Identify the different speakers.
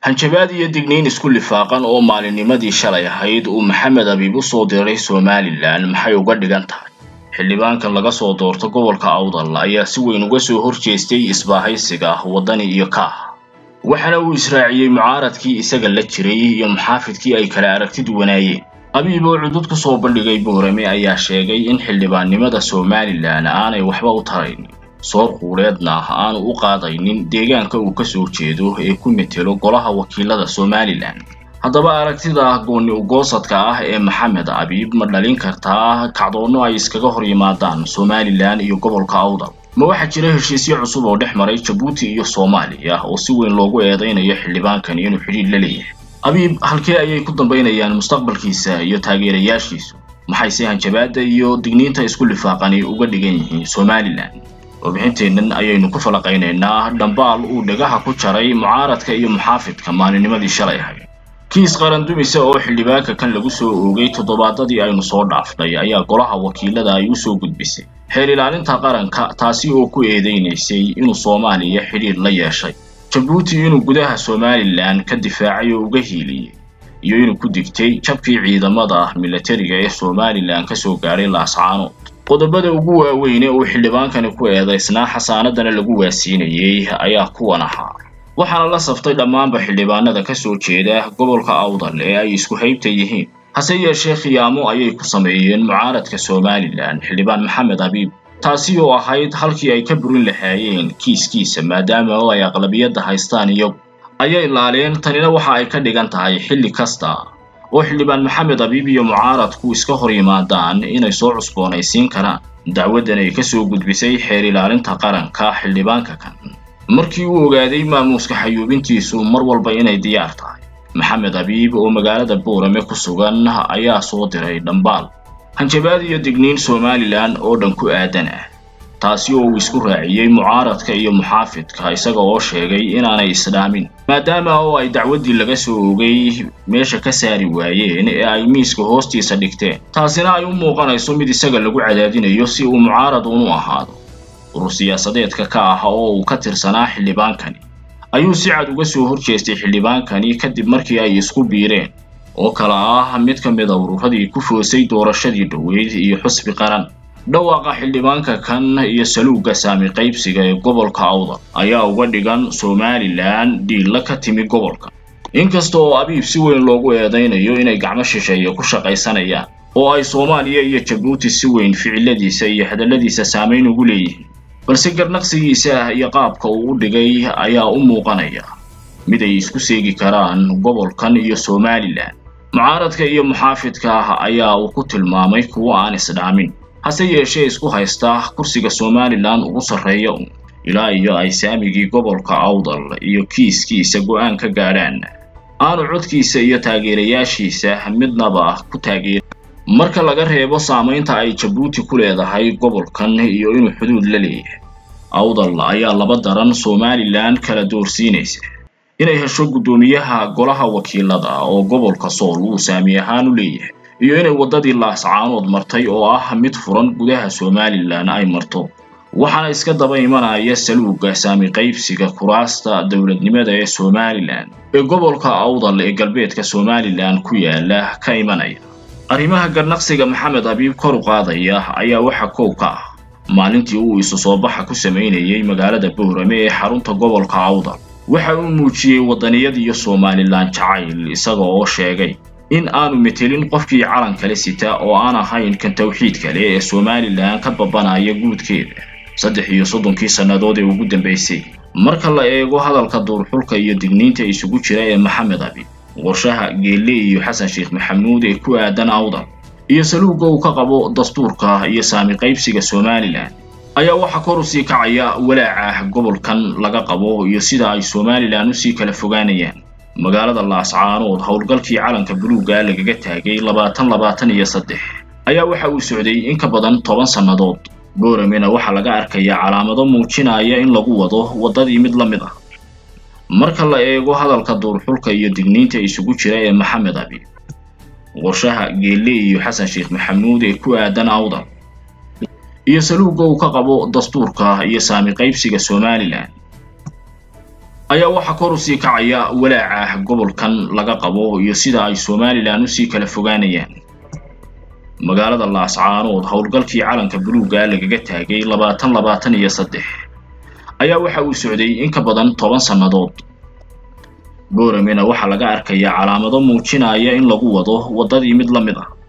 Speaker 1: hanjabaad iyo digniin isku lifaaqan oo maalinnimadii shalay ahayd uu Maxamed Abiib u soo diray Somaliland maxay uga dhigan tahay xildhibaankan laga soo doorto gobolka Awdal ayaa si weyn uga soo horjeestay isbaahaysiga wadani iyo kaax waxana uu israaciyay mucaaradkii isaga la jiray iyo muxaafidkii ay kala aragtidu wanaayeen Abiib oo cudud ku soo bandhigay Boorame ayaa sheegay in xildhibaannimada Somaliland aanay waxba u tarayn soo quuleedna aan u qaadaynin deegaanka uu ka soo jeedo ee ku metelo golaha wakiilada Somaliland haddaba aragtida gooni u goosadka ah ee Maxamed Abiib ma dhalin kartaa kacdoono ay iskaga hor yimaadaan Somaliland iyo gobolka Awdal ma waxa jira heshiisyo cusub oo dhex maray Djibouti iyo Soomaaliya oo si weyn loogu eedeynayo xildhibaankan inuu xiriir la leeyahay Abiib halkee ayay ku dambeynayaan mustaqbalkiisa iyo taageerayaashiisu maxay si hanjabaada iyo digniinta isku lifaaqani uga dhigan yihiin Somaliland warbixinteennan ayaynu ku falaqaynaynaa dhambaal uu dhagaha ku jaray mucaaradka iyo muxaafidka maalinnimadii shalay ahayd kiis qaran dumisa oo xildhibaanka kan lagu soo oogay toddobaadadii aynu soo dhaafnay ayaa golaha wakiilada ay u soo gudbisay xeer ilaalinta qaranka taasi oo ku eedeynaysay inuu Soomaaliya xiriir la yeeshay Djibouti inuu gudaha Somaliland ka difaacay oo uga hiiliyay iyo inuu ku digtay jabkii ciidamada militariga ee Somaliland ka soo gaaray Laascaanood qodobada ugu waaweyn ee uu xildhibaankani ku eedeysnaa xasaanadana lagu waasiinayay ayaa kuwan ahaa waxaana la saftay dhammaanba xildhibaanada ka soo jeeda gobolka Awdal ee ay isku haybta yihiin hase yeeshee khiyaamo ayay ku sameeyeen mucaaradka Somaliland xildhibaan Maxamed Abiib taasi oo ahayd halkii ay ka burin lahaayeen kiiskiisa maadaama ay aqlabiyadda haystaan iyo ayay ilaaleen tanina waxa ay ka dhigan tahay xilli kasta oo xildhibaan Maxamed Abiib iyo mucaaradku iska hor yimaadaan inay soo cusboonaysiin karaan dacwadan ay ka soo gudbisay xeer ilaalinta qaranka xildhibaanka kan markii uu ogaaday maamuuska xayuubintiisu mar walba inay diyaar tahay Maxamed Abiib oo magaalada Boorame ku sugan ayaa soo diray dhambaal hanjabaad iyo digniin Somaliland oo dhan ku aadan ah taasi oo uu isku raaciyay mucaaradka iyo muxaafidka isaga oo sheegay inaanay isdhaamin maadaama oo ay dacwadii laga soo oogay meesha ka saari waayeen ee ay miiska hoostiisa dhigteen taasina ay u muuqanayso mid isaga lagu cadaadinayo si uu mucaarad u ahaado urur siyaasadeedka ka ah oo uu ka tirsanaa xildhibaankani ayuu si cad uga soo horjeestay xildhibaankani kadib markii ay isku biireen oo kala ah mid ka mid ah ururadii ku foosay doorashadii dhaweyd iyo xusbi qaran dhawaaqa xildhibaanka kan iyo saluuga saami qaybsiga ee gobolka Awdal ayaa uga dhigan Somaliland diila ka timi gobolka inkasta oo Abiib si weyn loogu eedeynayo inay gacmo shisheeye ku shaqaysanayaan oo ay Soomaaliya iyo Djibouti si weyn ficiladiisa iyo hadaladiisa saameyn ugu leeyihiin balse garnaqsigiisa iyo qaabka uu u dhigay ayaa u muuqanaya mid ay isku seegi karaan gobolkan iyo Somaliland mucaaradka iyo muxaafidka ayaa uu ku tilmaamay kuwa aan isdhaamin hase yeeshee isku haysta kursiga Somaliland ugu sareeyo ilaa iyo ay saamigii gobolka Awdal iyo kiiskiisa go'aan ka gaaraan aanu codkiisa iyo taageerayaashiisa midnaba ku taageer marka laga reebo saameynta ay Djibouti ku leedahay gobolkan iyo inuu xuduud la leeyahay Awdal ayaa laba daran Somaliland kala doorsiinaysa inay hesho gudoomiyaha golaha wakiilada oo gobolka Sool uu saami ahaan u leeyahay iyo inay wadadii Laascaanood martay oo ah mid furan gudaha Somaliland ay marto waxaana iska daba imanaya saluuga saami qaybsiga kuraasta dawladnimada ee Somaliland ee gobolka Awdal ee galbeedka Somaliland ku yaala ka imanaya arrimaha garnaqsiga Maxamed Abiib kor u qaadaya ayaa waxa koow ka ah maalintii uu isu soo baxa ku sameynayay magaalada Boorame ee xarunta gobolka Awdal waxa uu muujiyay wadaniyad iyo Somaliland jacayl isaga oo sheegay in aanu metelin qofkii calan kale sita oo aan ahayn kan tawxiid kale ee Somaliland ka babanaya guudkeeda 33 sanadood ee ugu dambeysay marka la eego hadalka duurxulka iyo digniinta isugu jira ee Maxamed Abiib qorshaha Geelle iyo Xasan Sheekh Maxamuud ee ku aadan Awdal iyo saluuga uu ka qabo dastuurka iyo saami qaybsiga Somaliland ayaa waxa kor u sii kacaya walaaca gobolkan laga qabo iyo sida ay Somaliland u sii kala fogaanayaan magaalada Laascaanood howlgalkii calanka buluuga lagaga taagay 2023 ayaa waxa uu socday in ka badan 10 sanadood Booramena waxa laga arkaya calaamado muujinaya in lagu wado wadadii mid la mid ah marka la eego hadalka duurxulka iyo digniinta isugu jira ee Maxamed Abiib qorshaha Geelle iyo Xasan Sheekh Maxamuud ee ku aadan Awdal iyo saluuga uu ka qabo dastuurka iyo saami qaybsiga Somaliland ayaa waxa kor u sii kacaya walaaca gobolkan laga qabo iyo sida ay Somaliland u sii kala fogaanayaan. magaalada Laascaanood howlgalkii calanka buluuga lagaga taagay 2023 ayaa waxa uu socday in ka badan 10 sanadood. Booramena waxa laga arkayaa calaamado muujinaya in lagu wado wadadii mid la mid ah.